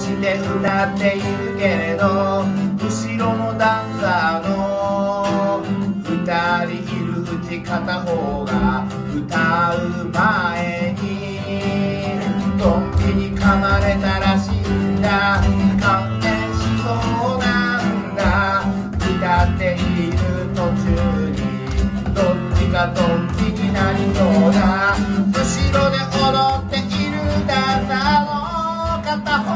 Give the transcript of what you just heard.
して歌っているけれど、後ろのダンサーの二人いるうち片方が歌う前にドンピに噛まれたらしいんだ。感電しそうなんだ。歌っている途中にどっちかドンピになりそうだ。後ろで踊っているダンサーの片方